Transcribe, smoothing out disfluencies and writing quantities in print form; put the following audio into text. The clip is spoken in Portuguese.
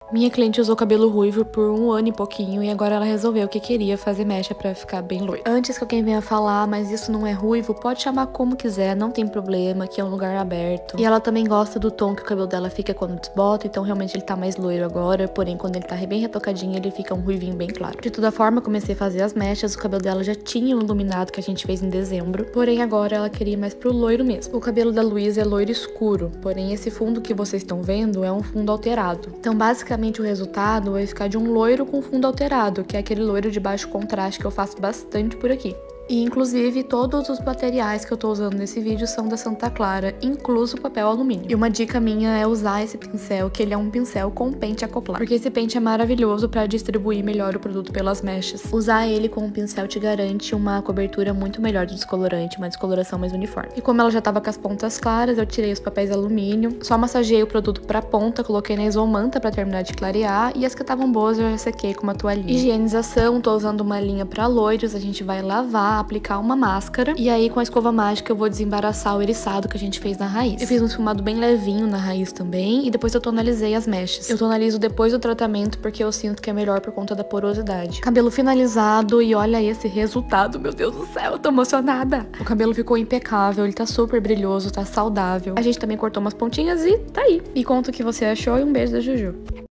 Minha cliente usou cabelo ruivo por 1 ano e pouquinho e agora ela resolveu que queria fazer mecha pra ficar bem loira. Antes que alguém venha falar, mas isso não é ruivo, pode chamar como quiser, não tem problema, que é um lugar aberto. E ela também gosta do tom que o cabelo dela fica quando desbota, então realmente ele tá mais loiro agora, porém quando ele tá bem retocadinho ele fica um ruivinho bem claro. De toda forma, comecei a fazer as mechas, o cabelo dela já tinha um iluminado que a gente fez em dezembro, porém agora ela queria ir mais pro loiro mesmo. O cabelo da Luísa é loiro escuro, porém esse fundo que vocês estão vendo é um fundo alterado. Então basicamente o resultado vai ficar de um loiro com fundo alterado, que é aquele loiro de baixo contraste que eu faço bastante por aqui. E inclusive todos os materiais que eu tô usando nesse vídeo são da Santa Clara, incluso o papel alumínio. E uma dica minha é usar esse pincel, que ele é um pincel com pente acoplado, porque esse pente é maravilhoso pra distribuir melhor o produto pelas mechas. Usar ele com um pincel te garante uma cobertura muito melhor de descolorante, uma descoloração mais uniforme. E como ela já tava com as pontas claras, eu tirei os papéis alumínio, só massageei o produto pra ponta, coloquei na isomanta pra terminar de clarear, e as que estavam boas eu já sequei com uma toalhinha. Higienização, tô usando uma linha pra loiros, a gente vai lavar, aplicar uma máscara e aí com a escova mágica eu vou desembaraçar o eriçado que a gente fez na raiz. Eu fiz um esfumado bem levinho na raiz também e depois eu tonalizei as mechas. Eu tonalizo depois do tratamento porque eu sinto que é melhor por conta da porosidade. Cabelo finalizado e olha esse resultado, meu Deus do céu, eu tô emocionada. O cabelo ficou impecável, ele tá super brilhoso, tá saudável. A gente também cortou umas pontinhas e tá aí. Me conta o que você achou e um beijo da Juju.